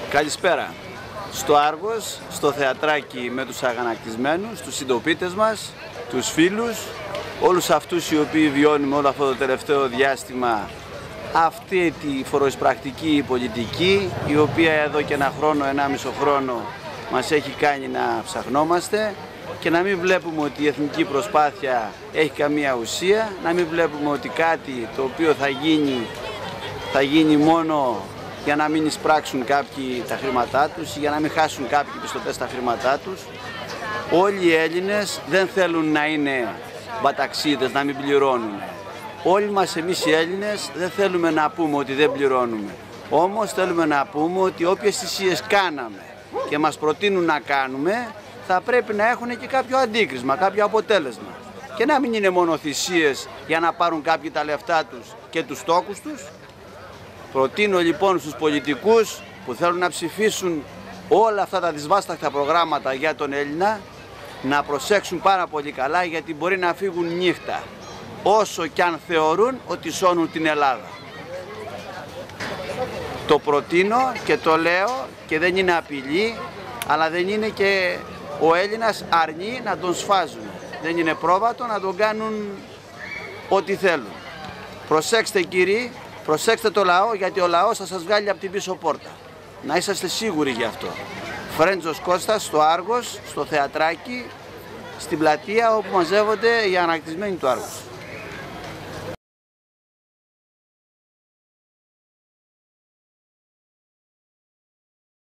Καλησπέρα. Στο Άργος, στο θεατράκι με τους αγανακτισμένους, τους συντοπίτες μας, τους φίλους, όλους αυτούς οι οποίοι βιώνουμε όλο αυτό το τελευταίο διάστημα αυτή τη φοροεισπρακτική πολιτική, η οποία εδώ και ένα χρόνο, 1,5 χρόνο μας έχει κάνει να ψαχνόμαστε και να μην βλέπουμε ότι η εθνική προσπάθεια έχει καμία ουσία, να μην βλέπουμε ότι κάτι το οποίο θα γίνει μόνο για να μην εισπράξουν κάποιοι τα χρήματά τους ή για να μην χάσουν κάποιοι πιστωτές τα χρήματά τους. Όλοι οι Έλληνες δεν θέλουν να είναι μπαταξίδες, να μην πληρώνουν. Όλοι μας εμείς οι Έλληνες δεν θέλουμε να πούμε ότι δεν πληρώνουμε. Όμως θέλουμε να πούμε ότι όποιες θυσίες κάναμε και μας προτείνουν να κάνουμε, θα πρέπει να έχουν και κάποιο αντίκρισμα, κάποιο αποτέλεσμα. Και να μην είναι μόνο θυσίες για να πάρουν κάποιοι τα λεφτά τους και τους τόκους τους. Προτείνω λοιπόν στους πολιτικούς που θέλουν να ψηφίσουν όλα αυτά τα δυσβάσταχτα προγράμματα για τον Έλληνα να προσέξουν πάρα πολύ καλά, γιατί μπορεί να φύγουν νύχτα όσο κι αν θεωρούν ότι σώνουν την Ελλάδα. Το προτείνω και το λέω και δεν είναι απειλή, αλλά δεν είναι και ο Έλληνας αρνεί να τον σφάζουν. Δεν είναι πρόβατο να τον κάνουν ό,τι θέλουν. Προσέξτε κύριοι, προσέξτε το λαό, γιατί ο λαός θα σας βγάλει από την πίσω πόρτα. Να είσαστε σίγουροι γι' αυτό. Φρέντζος Κώστας στο Άργος, στο θεατράκι, στην πλατεία όπου μαζεύονται οι αγανακτισμένοι του Άργους.